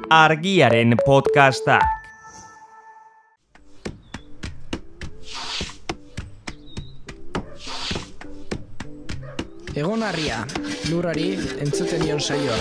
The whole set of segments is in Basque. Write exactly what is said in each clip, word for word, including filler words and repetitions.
Argiaren podcastak. Egon Argia, lurrari entzuten dion saioa.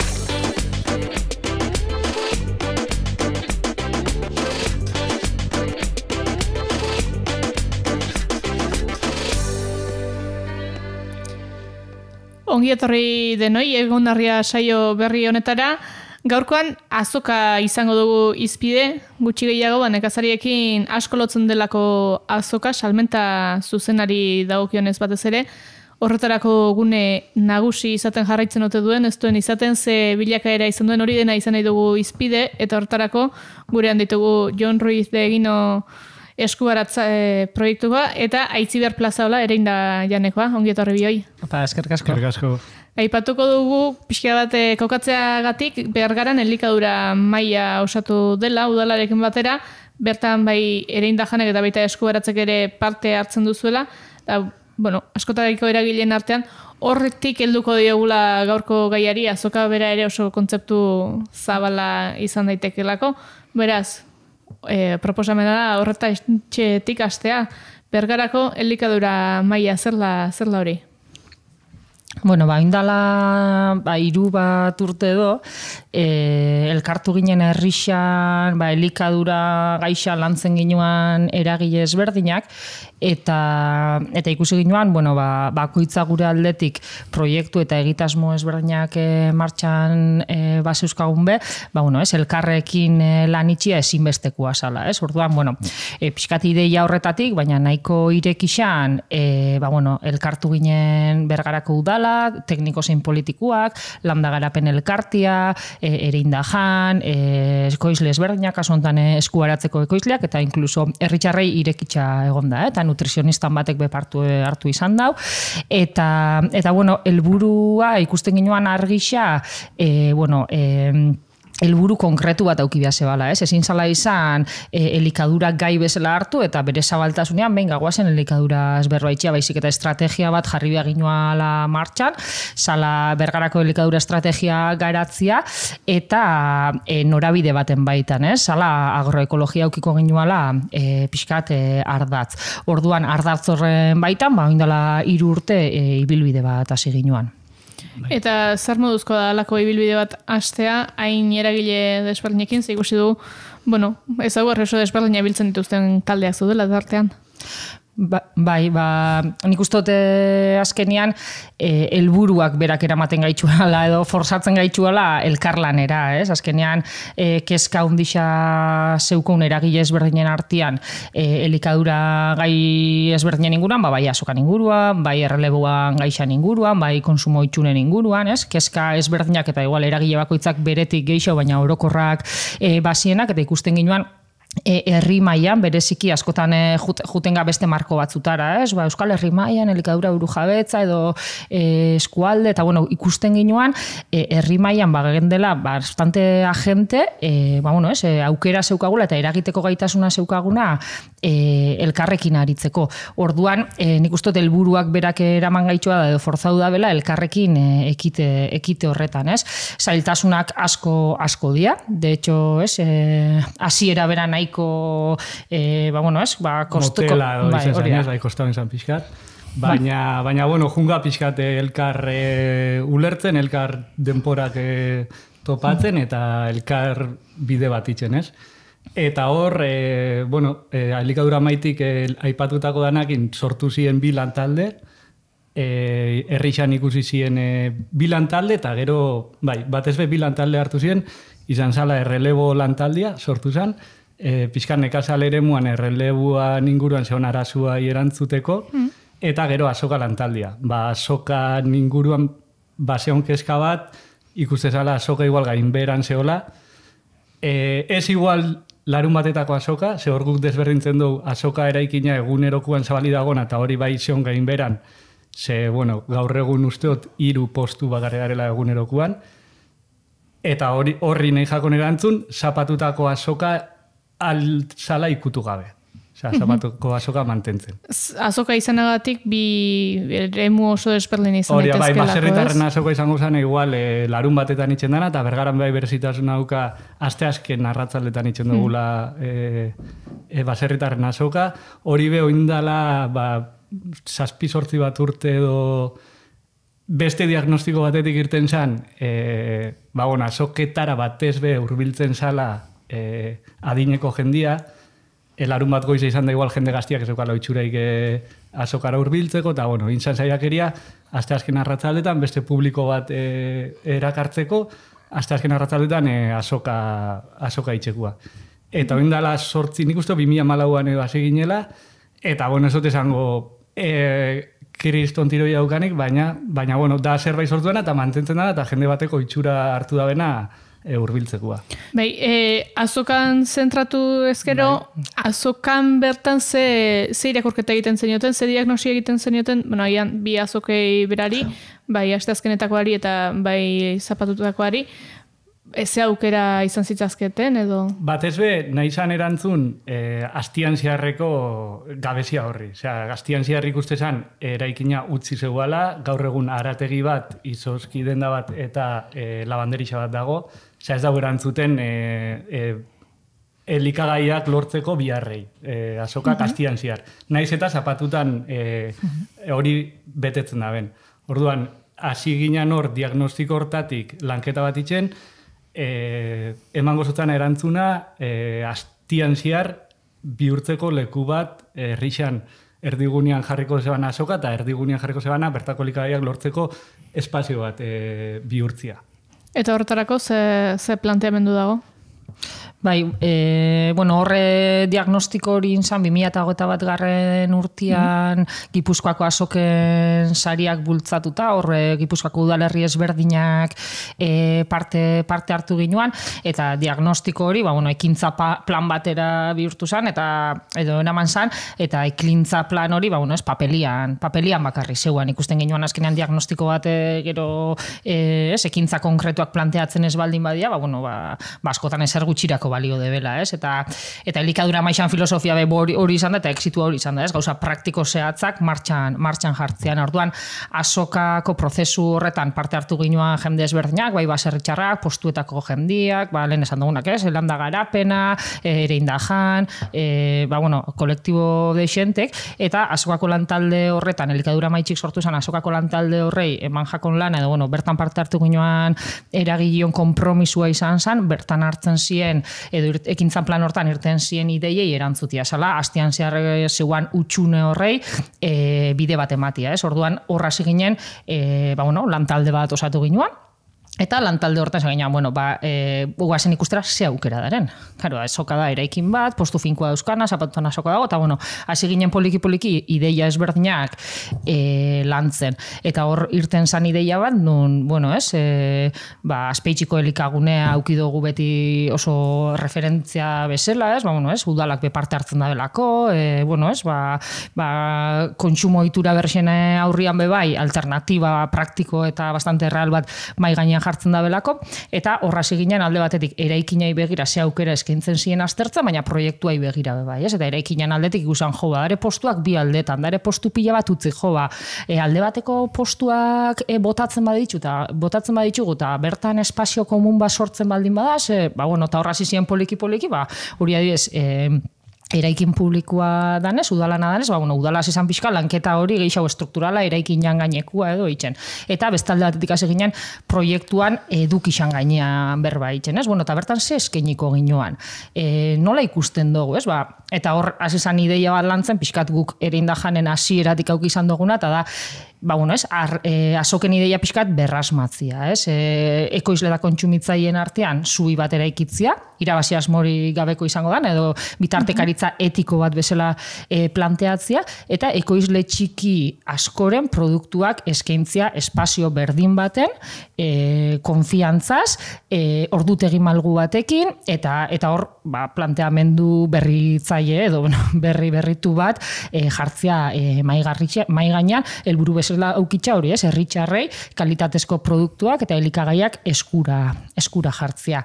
Ongi etorri denoi, Egon Argia saio berri honetara. Gaurkoan azoka izango dugu hizpide, gutxi gehiago nekazariekin asko lotzen delako azoka, salmenta zuzenari dagokionez batez ere. Horretarako gune nagusi izaten jarraitzen ote duen, ez duen izaten ze bilakaera izan duen hori dena izan nahi dugu hizpide, eta horretarako gurean ditugu Jon Ruiz de Egino eskubaratza e, proiektua, eta Aitziber Plaza hola ere inda janekoa, ongi etorri bioi. Apa, eskerrik asko. Eskerrik asko. Aipatuko dugu, pixka bat kokatzeagatik, Bergaran elikadura maila osatu dela, udalarekin batera, bertan bai ere indajanek eta baita eskubaratzek ere parte hartzen duzuela, eta, bueno, askotariko eragileen artean, horretik helduko diogula gaurko gaiari, azoka bera ere oso kontzeptu zabala izan daitekelako, beraz, e, proposamena da horretatik astea, Bergarako elikadura maila zerla, zerla hori? Bueno, ba, indala ba, iru bat urte edo, e, elkartu ginen herrixan, ba, elikadura gaixa lantzen ginuan eragile ezberdinak, eta, eta ikusi ginuan, bueno, ba, bakoitza gure aldetik proiektu eta egitasmo ezberdinak e, martxan e, baseuzkagun be, ba, bueno, ez, elkarrekin e, lan itxia ezinbestekoa zala, ez? Orduan, bueno, e, pixkat ideia horretatik, baina nahiko irekixan, e, ba, bueno, elkartu ginen Bergarako udala, tekniko zein politikuak, landa garapen elkartia, e, ere indajan, e, ekoizle ezberdinak, kasu honetan eskubaratzeko ekoizleak, eta inkluso herritxarrei irekitxa egon da, eta nutrizionistan batek bepartu hartu izan dau, eta, eta bueno, helburua ikusten ginuan argisa, e, bueno, e, helburu konkretu bat auki behar zebala, ez? Ezin zala izan e, elikadura gai bezala hartu eta bere zabaltasunean behin gagoazen elikadura ezberbaitxea, baizik eta estrategia bat jarri behar ginuala martxan, zala Bergarako elikadura estrategia garatzia eta e, norabide baten baitan, ez? Zala agroekologia aukiko ginuala e, pixkat e, ardatz. Orduan ardatz horren baitan, ba, oindala hiru urte e, ibilbide bat hasi ginuan. Eta zer moduzko da alako ibilbide bat hastea, hain eragile desberdinekin, ze ikusi du, bueno, ez hau erreso desberdina biltzen dituzten taldeak zudela dartean. Ba, bai, ba, nik ustote azkenian e, helburuak berak eramaten gaitxuala edo forzatzen gaitxuala elkarlanera, ez? Azkenean e, kezka hundixa zeukun eragile ezberdinen artean e, elikadura gai ezberdinen inguruan, ba, bai azokan inguruan, bai erreleboan gaixan inguruan, bai konsumo itxunen inguruan, ez? Kezka ezberdinak eta igual eragile bakoitzak beretik geixo, baina orokorrak e, basienak eta ikusten ginuan E, herri mailan bereziki askotan e, jutenga beste marko batzutara, ez? Ba, Euskal Herri mailan elikadura burujabetza edo e, eskualde, eta bueno, ikusten ginuan e, herri mailan ba, gendela bastante agente, e, ba, bueno, ez, e, aukera zeukagula eta eragiteko gaitasuna zeukaguna e, elkarrekin aritzeko. Orduan, e, nik uste dut helburuak berak eraman gaitxoa da edo forzau da bela elkarrekin e, ekite, ekite horretan, ez? Zailtasunak asko asko dia, de hecho, ez, e, hasiera bera nahi nahiko, eh, ba, bueno, ez, ba, kosteko... Motela, bai, izan zainez, bai, kostauen zan pixkat. Baina, bai. baina, bueno, junga pixkat elkar e, ulertzen, elkar denporak e, topatzen, eta elkar bide bat itzen, ez? Eta hor, e, bueno, e, elikadura maitik e, aipatutako danakin sortu ziren bi lantalde, e, herrixan ikusi ziren e, bi lantalde, eta gero, bai, batez be bi lantalde hartu ziren, izan zala errelebo lantaldia, sortu zen, E, pixkan nekazal ere muan errelebuan inguruan zeon arazua erantzuteko, mm. eta gero azoka lantaldia. Ba, azoka inguruan baseon kezka bat, ikustezala azoka igual gainberan zehola. E, ez igual larun batetako azoka, ze hor guk desberdintzen du azoka eraikina egunerokuan zabali dagona, eta hori bai zeon gainberan, ze, bueno, gaur egun usteot hiru postu bakarri garela egunerokuan, eta hori horri nahi jakon erantzun, zapatutako azoka altzala ikutu gabe. Osea, zapatuko azoka mantentzen. Azoka izanagatik bi eremu oso desberdin izan Hori, bai, daitezkeelako, baserritarren azoka izango zen, igual, e, larun batetan itxen dana, eta bergaran bai berezitasun dauka aste asken arratzaldetan itxen dugula e, e, baserritarren azoka. Hori be, oindala, ba, zazpi sortzi bat urte edo beste diagnostiko batetik irten zen, e, ba, bueno, azoketara batez be hurbiltzen zala e, adineko jendia, elarun bat goiza izan da igual jende gaztiak ez eukala itxuraik e, azokara hurbiltzeko, eta bueno, intzan saiakeria, aste azken arratzaldetan beste publiko bat e, erakartzeko, aste azken arratzaldetan e, azoka, azoka itxekua. Eta oin dala sortzi, nik uste bi mila hamalauan edo hasi ginela, eta bueno, ez dut esango e, kriston tiroi daukanik, baina, baina bueno, da zerbait sortu dena, eta mantentzen dena, eta jende bateko itxura hartu da bena, E, urbiltzekua. Bai, e, azokan zentratu ezkero, bai. Azokan bertan ze, ze irakurketa egiten zenioten, ze diagnosi egiten zenioten, bueno, ian, bi azokei berari, bai asteazkenetakoari eta bai zapatutakoari, eze aukera izan zitzazketen edo? Batez be, nahi zan erantzun e, astian ziarreko gabezia horri. Osea, astian ziarrik uste zan eraikina utzi zegoala, gaur egun arategi bat, izozki denda bat eta e, labanderixa bat dago. Osea, ez dago erantzuten e, e, elikagaiak lortzeko biharrei. E, azokak uh-huh. astian ziar. Naiz eta zapatutan e, hori betetzen da ben. Orduan, hasi ginen hor diagnostiko hortatik lanketa bat itxen, E, emango zutan erantzuna e, astian ziar bihurtzeko leku bat e, rixan erdigunean jarriko zebana azoka eta erdigunean jarriko zebana bertako elikagaiak lortzeko espazio bat e, bihurtzia. Eta horretarako ze, ze planteamendu dago? Bai, e, bueno, horre diagnostiko hori inzan, bi mila hogeita bat garren urtean mm. Gipuzkoako azoken sariak bultzatuta, horre Gipuzkoako udalerri ezberdinak e, parte, parte hartu ginuan, eta diagnostiko hori, ba, bueno, ekintza plan batera bihurtu zen, eta edo enaman zen, eta ekintza plan hori, ba, bueno, ez, papelian, papelian bakarri zeuan, ikusten ginuan azkenean diagnostiko bat e, gero, e, ez, ekintza konkretuak planteatzen ez baldin badia, ba, bueno, ba, ba askotan ezer gutxirako balio debela, ez? Eta eta elikadura maixan filosofia be hori, hori izan da eta exitua hori izan da, ez? Gauza praktiko zehatzak martxan martxan jartzean. Orduan azokako prozesu horretan parte hartu ginuan jende ezberdinak, bai baserritarrak, postuetako jendiak, ba lehen esan dugunak, ez? Landa garapena, ere indajan, e, ba bueno, kolektibo de xentek eta azokako lantalde horretan elikadura maitxik sortu zen azokako lantalde horrei eman jakon lana edo bueno, bertan parte hartu ginuan eragileon konpromisua izan zen, bertan hartzen zien edo ekintzan plan hortan irten zien ideiei erantzutia zala, astian zehar zeuan utxune horrei e, bide bat ematia, ez? Orduan horra ginen e, ba, bueno, lantalde bat osatu ginuan, eta lantalde hortan zaginan, bueno, ba, e, guazen ikustera ze aukera daren. Claro, azoka da eraikin bat, postu finkoa euskana, zapatutan azoka dago, eta bueno, hasi ginen poliki-poliki ideia ezberdinak e, lantzen. Eta hor irten zan ideia bat, nun, bueno, ez, e, ba, azpeitxiko elikagunea aukidogu beti oso referentzia bezala, ez, ba, bueno, ez, udalak beparte hartzen da belako, e, bueno, ez, ba, ba, kontsumo itura berxene aurrian bebai, alternatiba praktiko eta bastante real bat mai gainean jartzen da belako, eta horra ginen alde batetik eraikinai begira ze aukera eskaintzen ziren aztertza, baina proiektuai begira bebai, ez? Eta eraikinan aldetik ikusan jo, dare postuak bi aldetan, dare postu pila bat utzi jo, e, alde bateko postuak e, botatzen baditzu, eta botatzen baditzugu, eta bertan espazio komun bat sortzen baldin badaz, e, ba, bueno, eta horra ziren poliki-poliki, ba, hori adibidez, e, eraikin publikoa danez, udalana danez, ba, bueno, udalaz izan pixka, lanketa hori gehiago estrukturala eraikinan gainekua edo itzen. Eta bestalde batetik hasi ginen proiektuan eduk izan gainean berba itzen, ez? Bueno, eta bertan ze eskainiko ginuan. E, nola ikusten dugu, ez? Ba, eta hor, hasi izan ideia bat lantzen, pixkat guk erindajanen hasieratik auk izan duguna, eta da, ba, bueno, ez, ar, e, azoken ideia pixkat berrasmatzia, ez? E, ekoizle da kontsumitzaien artean zubi bat eraikitzia, irabazi asmori gabeko izango dan, edo bitartekaritza etiko bat bezala e, planteatzia, eta ekoizle txiki askoren produktuak eskaintzia espazio berdin baten, e, konfiantzaz, e, ordutegi malgu batekin, eta eta hor ba, planteamendu berritzaile edo bueno, berri berritu bat e, jartzia e, mai gainean, helburu bezala gauzela aukitza hori, ez, herritarrei kalitatezko produktuak eta elikagaiak eskura, eskura jartzea.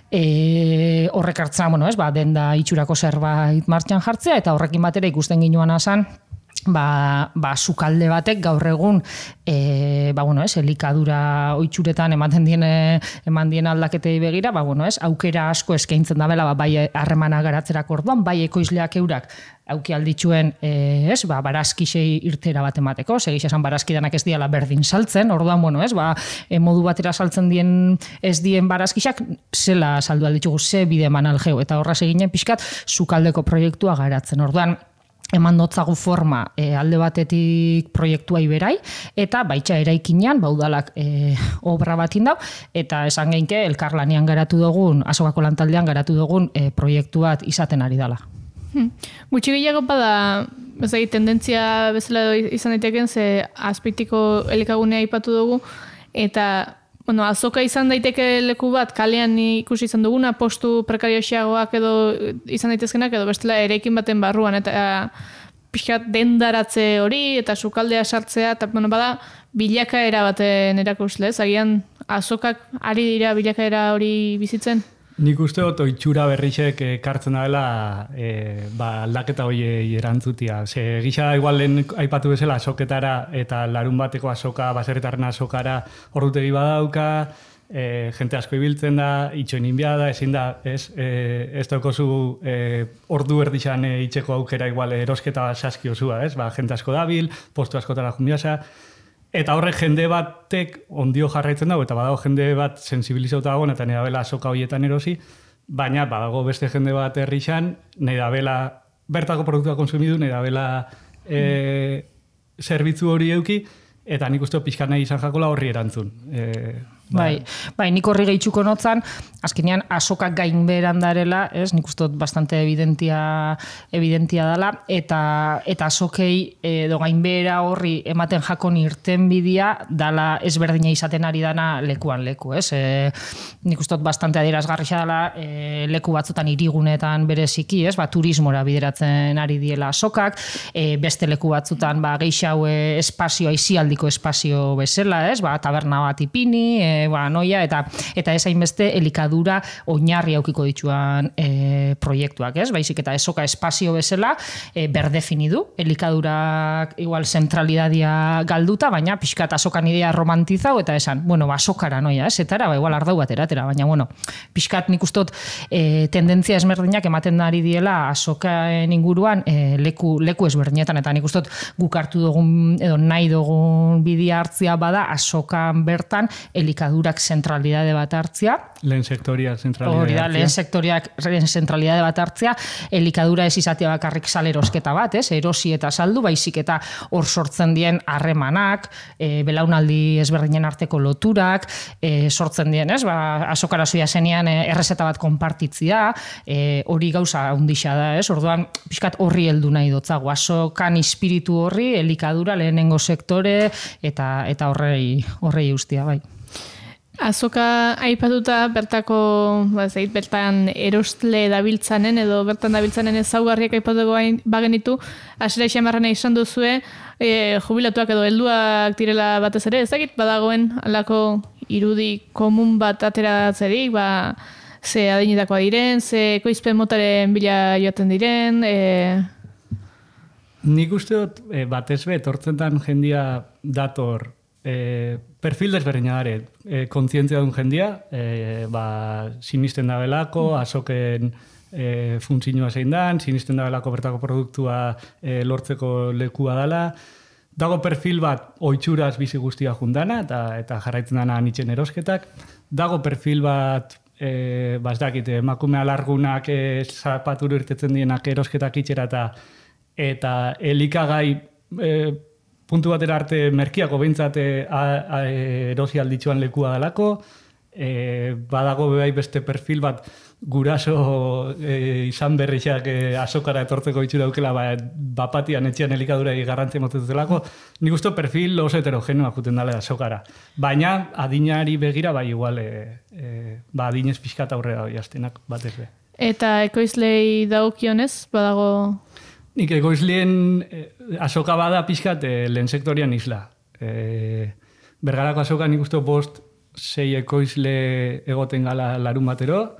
E, horrek hartzea, bueno, ez, ba, denda itxurako zerbait martxan jartzea, eta horrekin batera ikusten ginoan asan, ba, ba sukalde batek gaur egun e, ba, bueno, ez, elikadura oitxuretan ematen dien, eman dien aldaketei begira, ba, bueno, ez, aukera asko eskaintzen dabela, ba, bai harremana garatzerako orduan, bai ekoizleak eurak auki alditxuen, e, ez, ba, barazkixei irtera bat emateko, segiz esan barazkidanak ez diala berdin saltzen, orduan, bueno, ez, ba, e, modu batera saltzen dien ez dien barazkixak, zela saldu alditxugu, ze bide eman aljeu, eta horra seginen pixkat, sukaldeko proiektua garatzen, orduan, eman dotzagu forma e, alde batetik proiektua iberai, eta baitxa eraikinean, baudalak e, obra bat indau, eta esan geinke elkarlanean garatu dugun, azokako lantaldean garatu dugun e, proiektu bat izaten ari dela. Hmm. Gutxi gehiago bada, bezai, tendentzia bezala izan daiteken, ze azpeitiko elikagunea aipatu dugu, eta bueno, azoka izan daiteke leku bat, kalean ikusi izan duguna, postu prekarioxiagoak edo izan daitezkenak, edo bestela eraikin baten barruan, eta pixkat dendaratze hori, eta sukaldea sartzea, eta bueno, bada bilakaera baten erakusle, ez? Agian azokak ari dira bilakaera hori bizitzen? Nik uste dut oitxura berrixek ekartzen dela e, ba, aldaketa horiei erantzutia. Ze gisa igual lehen aipatu bezala azoketara eta larun bateko azoka, baserritarren azokara ordutegi badauka, e, jente asko ibiltzen da, itxoin inbia da, ezin da, ez, e, ez daukozu e, ordu erdixan e, itxeko aukera igual erosketa saskiozua, ez, ba, jente asko dabil, postu askotara junbiasa, eta horrek jende batek ondio jarraitzen dago, eta badago jende bat sensibilizauta dago, eta nahi dabela azoka horietan erosi, baina badago beste jende bat herrixan, nahi dabela bertako produktua konsumidu, nahi dabela e, zerbitzu hori euki, eta nik uste pixkat nahi izan jakola horri erantzun. E, Bai, bai, nik horri gehitxuko notzan, azkenean azokak gain beheran darela, ez, nik uste dut bastante evidentia, evidentia dela, eta, eta azokei edo gain behera horri ematen jakon irten bidia, dala ezberdina izaten ari dana lekuan leku, ez? E, nik uste dut bastante adierazgarria dela e, leku batzutan hirigunetan bereziki, ez? Ba, turismora bideratzen ari diela azokak, e, beste leku batzutan ba, geixau espazio, aizialdiko espazio bezala, ez? Ba, taberna bat ipini, e, ba, noia, eta eta ez hainbeste elikadura oinarri aukiko dituan e, proiektuak, ez? Baizik eta esoka espazio bezala e, berdefinidu, elikadurak igual zentralidadia galduta, baina pixkat azokan idea romantizau, eta esan, bueno, ba, azokara noia, ez? Etara, ba, igual ardau bat eratera, baina, bueno, pixkat nik ustot e, tendentzia ezberdinak ematen ari diela azokaen inguruan e, leku, leku ezberdinetan, eta nik ustot guk hartu dugun, edo nahi dugun bidia hartzia bada, azokan bertan elikadura durak zentralidade bat hartzia. Lehen sektoriak zentralidade Hori da, lehen sektoriak zentralidade bat hartzia, elikadura ez izatea bakarrik salerosketa bat, ez? Erosi eta saldu, baizik eta hor sortzen dien harremanak, e, belaunaldi ezberdinen arteko loturak, e, sortzen dien, ez? Ba, azokara zuia zenean e, errezeta bat konpartitzia, e, hori gauza hundixa da, ez? Orduan, pixkat horri heldu nahi dotzago, azokan espiritu horri, elikadura, lehenengo sektore, eta, eta horrei, horrei ustia, bai. Azoka aipatuta bertako, ba, zait, bertan erostle dabiltzanen edo bertan dabiltzanen ezaugarriak aipatuko bagenitu, hasera xamarrena izan duzue, e, jubilatuak edo helduak direla batez ere, ezagit badagoen alako irudi komun bat ateratzerik, ba, ze adinetakoa diren, ze ekoizpen motaren bila joaten diren, e... Nik uste dut, e, batez be, etortzentan jendia dator, E, perfil desberdina dare, e, kontzientzia duen jendia, e, ba, sinisten da belako, azoken e, funtzinua zein dan, sinisten da belako bertako produktua e, lortzeko lekua dela. Dago perfil bat oitxuraz bizi guztia jundana, eta, eta jarraitzen dana nitzen erosketak. Dago perfil bat, e, bazdakit, emakume alargunak e, zapaturu irtetzen dienak erosketak itxera, eta, eta elikagai e, puntu batera arte merkiako behintzat erosi alditxuan lekua dalako, e, badago bebai beste perfil bat guraso e, izan berrixak e, azokara etortzeko itxura daukela, ba, bapatian etxean elikadura garrantzia motetutelako, nik uste perfil oso heterogenoa juten dala azokara. Baina adinari begira, bai igual, e, e, ba, adinez pixkat aurrera jaztenak batez be. Eta ekoizlei dagokionez, badago... Nik egoizlien eh, azoka bada pixkat eh, lehen sektorian isla. E, Bergarako azokan nik uste bost sei ekoizle egoten gala larun batero,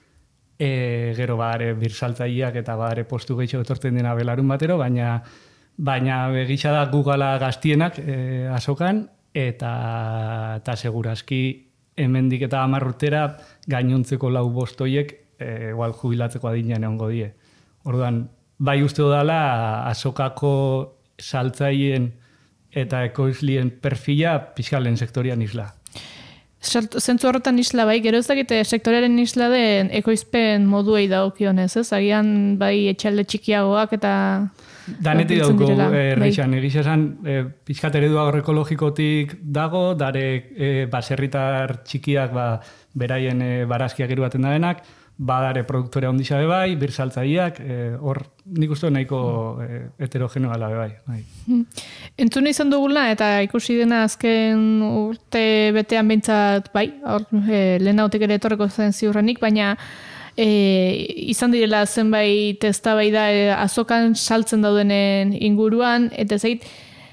e, gero bare birsaltzaileak eta bare postu gehiago etortzen dena belarun batero, baina baina egisa da gugala gaztienak e, azokan, eta, eta segurazki hemendik eta hamar urtera gainontzeko lau bostoiek e, igual jubilatzeko adinean egongo die. Orduan, bai uste dela azokako saltzaien eta ekoizlien perfila pixkalen sektorian isla. Zentzu horretan isla bai, gero ez dakite sektorearen isla den ekoizpen moduei dagokionez, ez? Agian bai etxalde txikiagoak eta... Danetik dauko, erreixan, bai. Egisa esan, e, pixkat eredua ekologikotik dago, dare e, baserritar txikiak ba, beraien e, barazkiak iruaten da denak, badare produktorea ondixabe bai, birsaltzaileak, hor e, nik uste nahiko e, heterogenoa labe bai. bai. Entzuna izan dugula eta ikusi dena azken urte betean behintzat bai, hor e, lehen hautik ere etorreko zen ziurrenik, baina e, izan direla zenbait eztabaida e, azokan saltzen daudenen inguruan, eta zait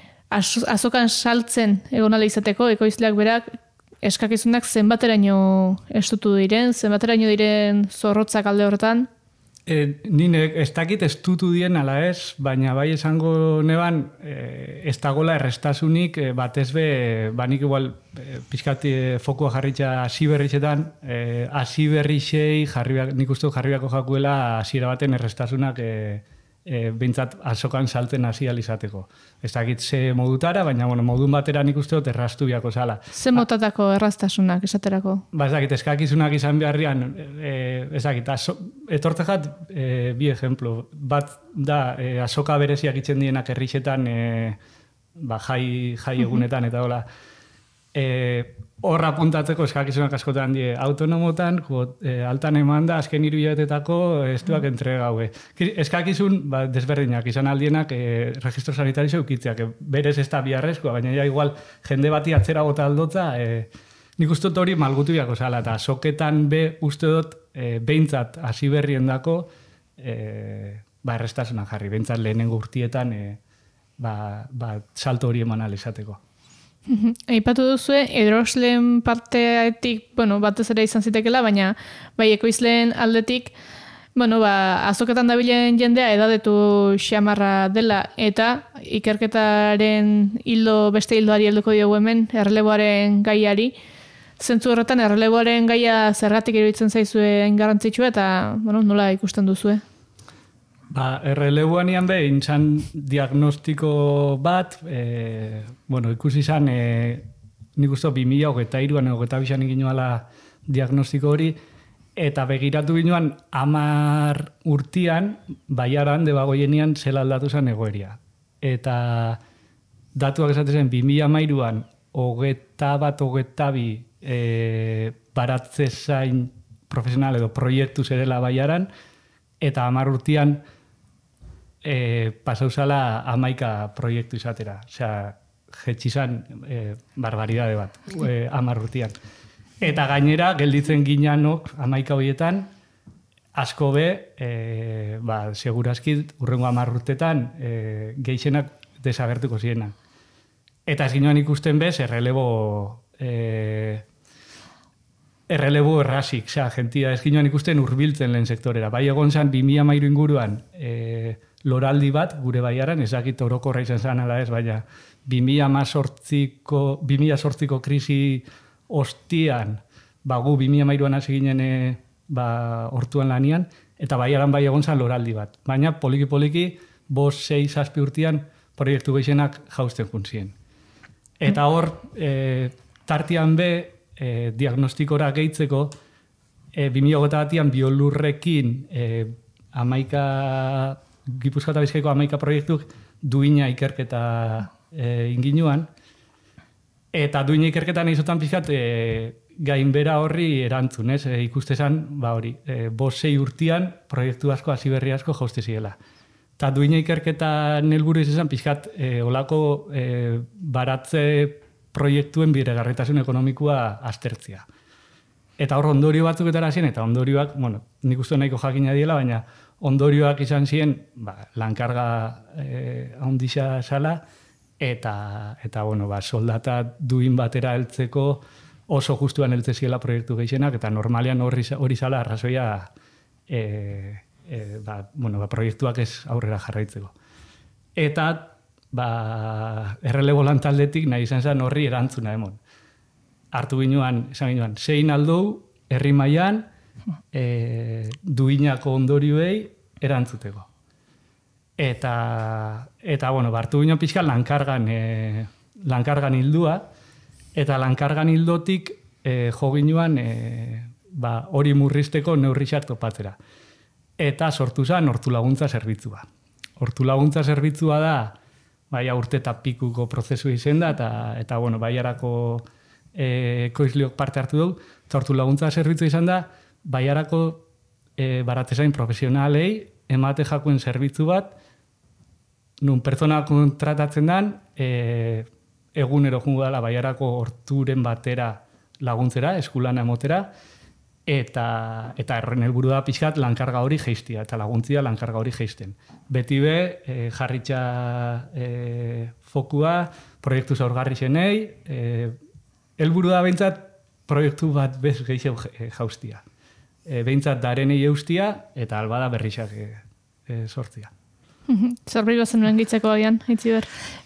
azokan saltzen egonala izateko, ekoizleak berak, eskakizunak zenbateraino estutu diren, zenbateraino diren zorrotzak alde horretan? E, nine, ez dakit estutu dien ala ez, baina bai esango neban e, ez dagoela errestasunik e, batez be, banik igual e, pixkat e, fokua jarritxa hasi berritxetan, e, hasi berrixei jarriak, nik uste jarriako jakuela hasiera baten errestasunak e, e, bintzat azokan salten hasi alizateko. Ez dakit ze modutara, baina bueno, modun batera nik uste dut errastu biako zala. Ze motatako errastasunak esaterako? Ba, ez dakit, eskakizunak izan beharrian, e, ez dakit, azo, etortze jat e, bi ejemplo. Bat da, e, azoka bereziak itzen dienak errixetan, e, ba, jai, jai egunetan, eta hola, e, horra puntatzeko eskakizunak askotan die autonomotan, jo, e, altan eman da, azken hiru hilabetetako estuak entrega haue. Eskakizun, ba, desberdinak, izan aldienak e, registro sanitario eukitzeak, e, berez ez da biarrezkoa, baina ja igual jende bati atzera bota aldotza, e, nik uste dut hori malgutu biako zala, eta soketan be uste dut e, behintzat hasi berrien dako, e, ba, errestasunak jarri, behintzat lehenengo urtietan, e, ba, ba, salto hori eman alizateko. Aipatu duzue, erosleen parteetik, bueno, batez ere izan zitekela, baina bai ekoizleen aldetik, bueno, ba, azoketan dabilen jendea edadetu xamarra dela, eta ikerketaren hildo, beste hildoari helduko diogu hemen, erreleboaren gaiari. Zentzu horretan, erreleboaren gaia zergatik iruditzen zaizue garrantzitsua, eta bueno, nola ikusten duzue? Ba, erreleboan ian be, intzan diagnostiko bat, e, bueno, ikusi izan, e, nik uste bi mila hogeita iruan, hogeita bisan ikinuala diagnostiko hori, eta begiratu ginoan hamar urtian, baiaran, debagoienian, zela aldatu zen egoeria. Eta datuak esaten bi mila hamairuan, hogeita bat, hogeita bi, e, baratze zain profesional edo proiektu zerela baiaran, eta hamar urtian, E, pasauzala amaika proiektu izatera. Osea, jetxizan e, barbaridade bat, e, hamar urtian. Eta gainera, gelditzen ginanok amaika horietan, asko be, e, ba, segurazki, urrengo hamar urtetan, e, geixenak desagertuko ziena. Eta ez ginoan ikusten bez, errelebo... E, errelebo errasik, osea, gentia, ez ginoan ikusten urbiltzen lehen sektorera. Bai egon zan, bi mila hamairu inguruan, e, loraldi bat, gure baiaran, ezakit orokorra izan zan ala ez, baina bi mila zortziko krisi ostian, ba, gu bi mila hamairuan hasi ginen e, ba, hortuan lanian, eta baiaran bai egon zan loraldi bat. Baina poliki-poliki, bost, sei, zazpi urtian, proiektu gehienak jausten juntzien. Eta hor, e, tartian be, E, diagnostikora gehitzeko, e, bi mila hogeita batian biolurrekin e, amaika, Gipuzkoa eta Bizkaiko amaika proiektuk duina ikerketa e, inginuan, eta duina ikerketan izotan pixkat e, gainbera horri erantzun, ez? E, ikustezan, ba hori, e, bost sei urtian proiektu asko, hasi berri asko jauste ziela. Eta duina ikerketan helburu izan pixkat e, olako e, baratze proiektuen biregarritasun ekonomikoa aztertzia. Eta hor ondorio batzuketara ziren, eta ondorioak, bueno, nik uste nahiko jakina diela, baina ondorioak izan ziren, ba, lankarga eh, handixa zala, eta, eta bueno, ba, soldata duin batera heltzeko oso justuan heltze ziela proiektu gehienak, eta normalean hori, hori zala arrazoia e, e, ba, bueno, ba, proiektuak ez aurrera jarraitzeko. Eta ba, errelebo lantaldetik nahi izan zen horri erantzuna emon. Hartu ginuan, esan ginuan, zein aldou, herri mailan e, duinako ondorioei erantzuteko. Eta, eta bueno, hartu ginuan pixka lankargan, e, lankargan hildua, eta lankargan hildotik e, jo ginuan e, ba, hori murrizteko neurriak topatzera. Eta sortu zen hortu laguntza zerbitzua. Hortu laguntza zerbitzua da, bai urte eta pikuko prozesu izen da, eta, eta bueno, baiarako e, ekoizliok parte hartu dugu, eta hortu laguntza zerbitzu izan da, baiarako e, baratezain profesionalei emate jakuen zerbitzu bat, nun pertsona kontratatzen den, e, egunero jungo dela baiarako horturen batera laguntzera, eskulana emotera, eta eta erren helburu da pixkat lankarga hori geistia, eta laguntzia lankarga hori geisten. Beti be, e, jarritxa e, fokua, proiektu zaurgarri zenei, e, helburu da behintzat proiektu bat bez geixeu jaustia. E, behintzat darenei eustia, eta albada berrixak e, e, sortzia. Zerbait bazen nuen gitzeko agian, haitzi ber.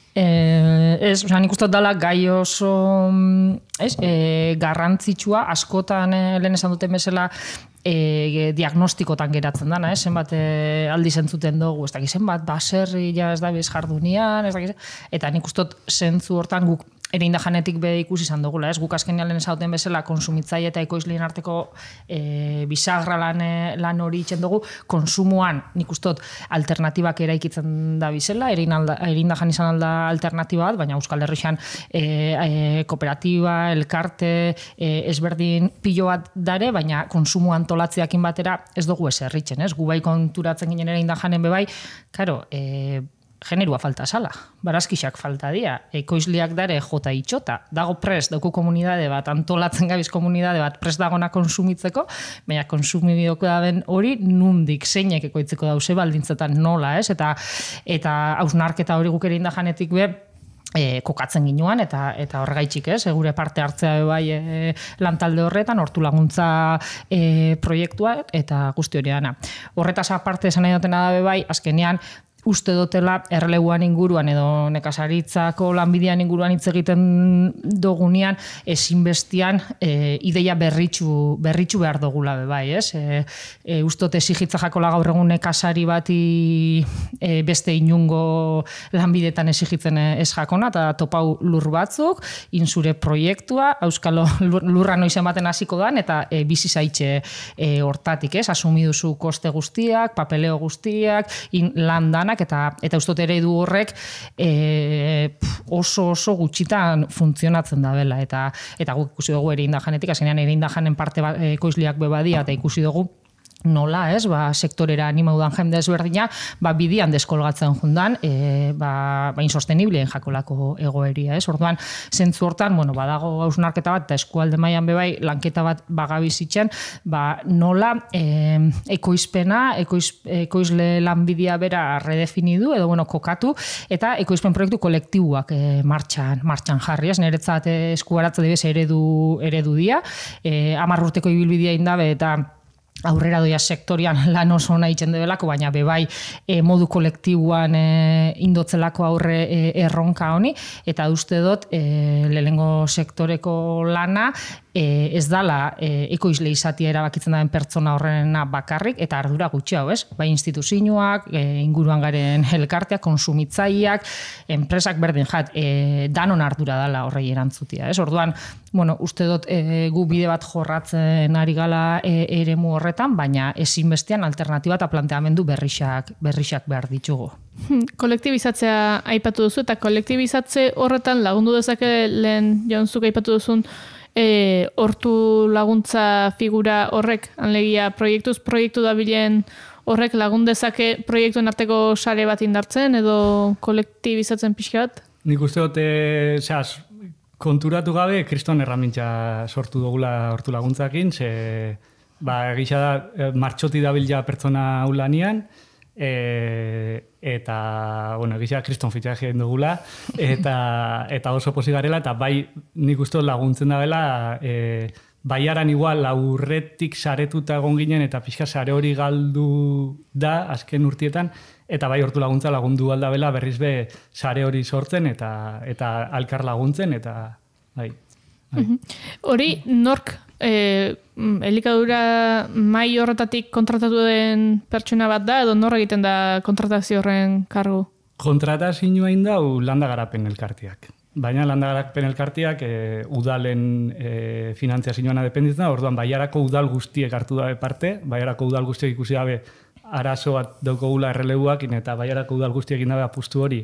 Eh, ez, oza, nik uste dala gai oso ez, eh, garrantzitsua, askotan eh, lehen esan duten bezala eh, diagnostikotan geratzen dana, eh? Zenbat eh, aldi zentzuten dugu, ez dakiz, zenbat baserri ja ez da bez jardunian, ez dakiz, eta nik uste zentzu hortan guk ere indajanetik be ikusi izan dugula, ez? Guk azkenean lehen esauten bezala konsumitzaile eta ekoizleen arteko e, bisagra lan, lan hori itzen dugu, konsumoan nik ustot alternatibak eraikitzen da bizela, ere indajan izan alda alternatiba bat, baina Euskal Herrixan e, e, kooperatiba, elkarte, e, ezberdin pilo bat dare, baina konsumo antolatzeakin batera ez dugu ez herritzen, ez? Gu bai konturatzen ginen ere indajanen bebai, karo, e, generua falta sala, barazkixak falta dia, ekoizliak dare jota itxota, dago prest, dauku komunidade bat, antolatzen gabiz komunidade bat, prest dagona konsumitzeko, baina konsumidoko daben hori nundik, zeinek ekoitzeko dause baldintzetan nola, ez? Eta, eta hausnarketa hori guk ere indajanetik be, E, kokatzen ginuan, eta eta horregaitxik, ez, gure parte hartzea bai e, lantalde horretan, hortu laguntza e, proiektua, eta guzti hori dana. Horretaz aparte esan nahi dutena da bai, azkenean, uste dutela erreleguan inguruan edo nekazaritzako lanbidean inguruan hitz egiten dogunean ezinbestian e, ideia berritxu, berritxu behar dugula bai, ez? E, e, uste dut exigitza jakola gaur egun nekazari bati e, beste inungo lanbidetan exigitzen ez jakona, eta topau lur batzuk, inzure proiektua, euskalo lurra noizen baten hasiko dan, eta e, bizi zaitxe e, hortatik, ez? Asumi duzu koste guztiak, papeleo guztiak, in, landanak, eta eta ustot eredu horrek e, oso oso gutxitan funtzionatzen da bela, eta eta guk ikusi dugu ere indajanetik, azkenean ere indajanen parte ekoizliak bebadia, eta ikusi dugu nola, ez, ba, sektorera animaudan jende ezberdina, ba, bidian deskolgatzen jundan, e, ba, ba insostenibleen jakolako egoeria, ez, orduan, zentzu hortan, bueno, badago hausnarketa bat, eta eskualde mailan bebai, lanketa bat bagabizitzen, ba, nola, e, ekoizpena, ekoiz, ekoizle lanbidea bera redefinidu, edo, bueno, kokatu, eta ekoizpen proiektu kolektiboak e, martxan, martxan jarri, ez, niretzat eskuaratza dibez eredu, eredu dia, e, hamar urteko ibilbidea indabe, eta aurrera doia sektorian lan oso nahi txendebelako, baina bebai e, modu kolektiboan e, indotzelako aurre e, erronka honi, eta uste dut e, lehengo sektoreko lana e, ez dala e, ekoizle izatia erabakitzen daren pertsona horrena bakarrik, eta ardura gutxi hau, ez? Bai instituzioak, e, inguruan garen elkarteak, konsumitzaileak, enpresak berdin jat, e, danon ardura dala horrei erantzutia, ez? Orduan, bueno, uste dut e, gu bide bat jorratzen ari gala e, eremu horretan, baina ezinbestean alternatiba eta planteamendu berrixak, berrixak behar ditugu. Kolektibizatzea aipatu duzu, eta kolektibizatze horretan lagundu dezake lehen jaunzuk aipatu duzun e, hortu laguntza figura horrek, anlegia proiektuz proiektu dabilen horrek lagun dezake proiektuen arteko sare bat indartzen edo kolektibizatzen pixka bat? Nik uste dut, e, zehaz, konturatu gabe, kriston erramintza sortu dugula hortu laguntzakin, ze ba, egisa da, martxoti dabil ja pertsona ulanian, e, eta, bueno, egizia kriston fitxaje egin dugula, eta, eta oso pozik garela, eta bai nik uste laguntzen da bela, e, baiaran igual aurretik saretuta egon ginen, eta pixka sare hori galdu da, azken urtietan, eta bai hortu laguntza lagundu alda bela berriz be sare hori sortzen, eta, eta alkar laguntzen, eta bai. bai. Hori, nork e, elikadura mai horretatik kontratatu den pertsona bat da, edo nor egiten da kontratazio horren kargu? Kontratazioa indau landa garapen elkartiak. Baina landa garapen elkartiak e, udalen e, finantziazioana dependitzen da, orduan baiarako udal guztiek hartu dabe parte, baiarako udal guztiek ikusi dabe arazo bat daukagula erreleuak, eta baiarako udal guztiek indabe apustu hori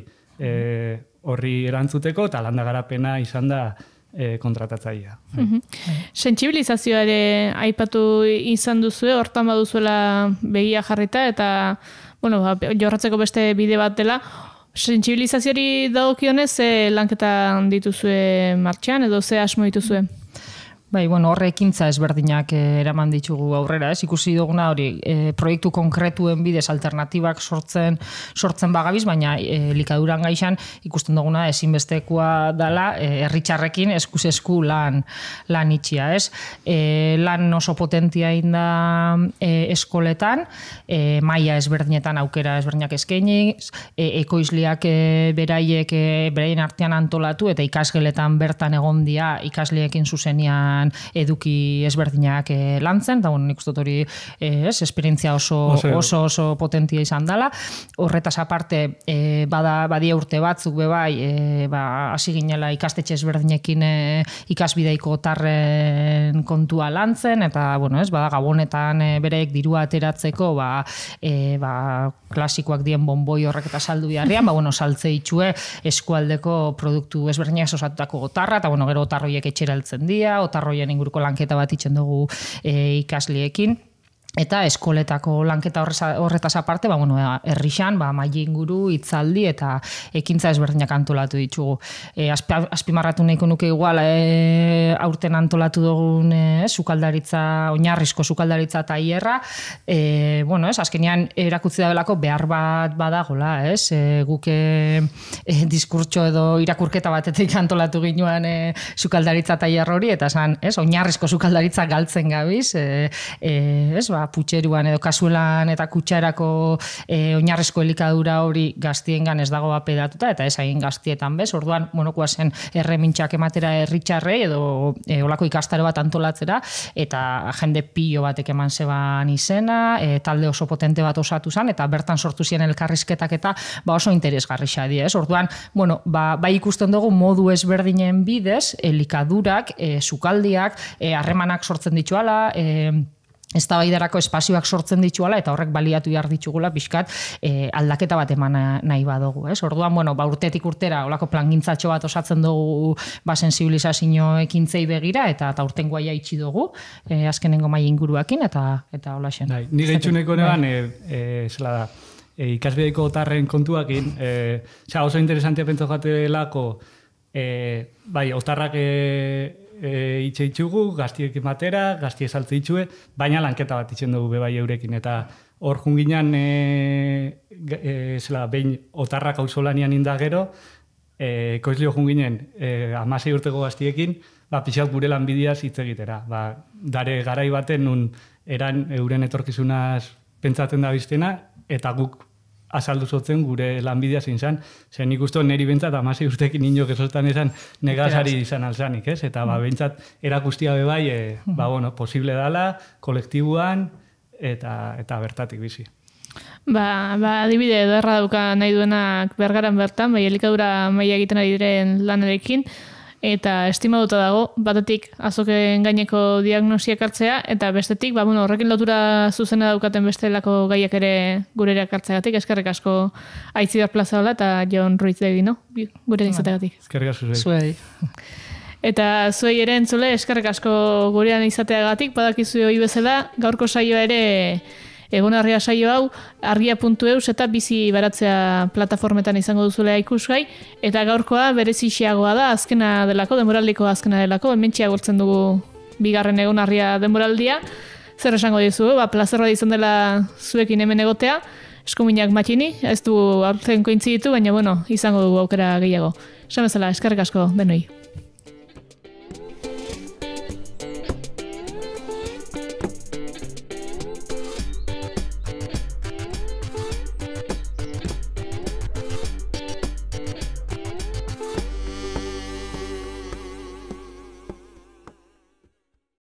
e, horri erantzuteko, eta landa garapena izan da e, kontratatzailea. Mm-hmm. Sentsibilizazioa ere aipatu izan duzue, hortan baduzuela begia jarrita, eta bueno, jorratzeko beste bide bat dela. Sentsibilizazioari dagokionez ze lanketan dituzue martxan, edo ze asmo dituzue? Bai, bueno, horre ekintza ezberdinak eh, eraman ditugu aurrera, ez? Ikusi duguna hori, eh, proiektu konkretuen bidez alternatibak sortzen sortzen bagabiz, baina eh, elikaduran gaixan ikusten duguna ezinbestekoa dela eh, herritxarrekin eskuz esku lan lan itxia, ez? Eh, lan oso potentia inda eh, eskoletan, eh, maila ezberdinetan aukera ezberdinak eskaini, eh, ekoizleak eh, beraiek eh, beraien artean antolatu eta ikasgeletan bertan egondia ikasliekin zuzenian eduki ezberdinak eh, lantzen, eta bueno, nik uste dut hori eh, ez, esperientzia oso, oso, oso potentia izan dela. Horretaz aparte, eh, bada, badia urte batzuk bebai, eh, ba, hasi ginela ikastetxe ezberdinekin eh, ikasbideiko tarren kontua lantzen, eta bueno, ez, bada gabonetan eh, bereek dirua ateratzeko, ba, eh, ba, klasikoak dien bonboi horrek eta saldu biharrian, ba, bueno, saltze itxue eskualdeko produktu ezberdinak osatutako otarra, eta bueno, gero otarroiek etxera heltzen dira, otarroien inguruko lanketa bat itzen dugu e, ikasliekin. Eta eskoletako lanketa horretaz aparte, ba, bueno, herrixan, ba, maili inguru, hitzaldi eta ekintza ezberdinak antolatu ditugu. E, azpi, azpimarratu nahiko nuke igual, e, aurten antolatu dugun e, sukaldaritza, oinarrizko sukaldaritza tailerra, e, bueno, ez, azkenean erakutzi da belako behar bat badagola, ez, e, guk e, e, diskurtso edo irakurketa batetik antolatu ginuan e, sukaldaritza tailer hori, eta esan, ez, oinarrizko sukaldaritza galtzen gabiz, e, e, ez, ba, putxeruan edo kasuelan eta kutxarako e, oinarrizko elikadura hori gaztiengan ez dago apedatuta, eta ez hain gaztietan bez, orduan, monokoa zen erremintxak ematera herritxarrei edo e, olako ikastaro bat antolatzera, eta jende pilo batek eman zeban izena, e, talde oso potente bat osatu zen, eta bertan sortu ziren elkarrizketak eta ba, oso interesgarri xadi, ez? Orduan, bueno, ba, bai ikusten dugu modu ezberdinen bidez, elikadurak, e, sukaldiak, harremanak e, sortzen dituala, e, eztabaidarako espazioak sortzen dituala, eta horrek baliatu behar ditugula pixkat e, aldaketa bat eman nahi badugu, ez? Orduan, bueno, ba, urtetik urtera olako plangintzatxo bat osatzen dugu ba, sensibilizazio ekintzei begira, eta eta urtengoa itxi dugu, e, azkenengo mai inguruakin, eta eta hola xen. Bai, ni gehitxuneko neban, e, e, zela da, e, ikasbideiko otarren kontuakin, e, xa, oso interesantia pentsa jatelako, e, bai, otarrak e, E, itxe itxugu, gaztiek batera, gaztiek saltze itxue, baina lanketa bat itxen dugu bebai eurekin, eta hor junginan e, e, zela, behin otarrak auzolanian indagero, e, koizlio junginen e, amasei urteko gaztiekin, ba, pixak gure lanbideaz hitz egitera. Ba, dare garai baten nun eran euren etorkizunaz pentsatzen da biztena, eta guk azaldu zotzen gure lanbidea zein zan. Zer nik uste niri bentsat amasei urtekin inok esostan esan negazari izan alzanik, ez? Eta ba, bentsat erakustia bebai, e, ba, bueno, posible dala, kolektibuan, eta, eta bertatik bizi. Ba, ba, adibide ederra dauka nahi duenak Bergaran bertan, bai elikadura maila egiten ari diren lanarekin, eta estimaduta dago, batetik azoken gaineko diagnosiak hartzea, eta bestetik, ba, bueno, horrekin lotura zuzena daukaten bestelako gaiak ere gureak hartzeagatik, eskerrik asko Aitziber Plazaola eta Jon Ruiz Degi, no? Gure izateagatik. Eskerrik asko zuei. Eta zuei ere entzule, eskerrik asko gurean izateagatik, badakizu hori bezala, gaurko saioa ere Egun Argia saio hau, argia puntu eus eta bizi baratzea plataformetan izango duzulea ikusgai, eta gaurkoa berezixiagoa da, azkena delako, denboraldiko azkena delako, hementxea gortzen dugu bigarren Egun Argia denboraldia. Zer esango dizu, ba, plazerra izan dela zuekin hemen egotea, eskuminak matxini, ez du aurten kointziditu, baina bueno, izango dugu aukera gehiago. Esan bezala, eskerrik asko denoi.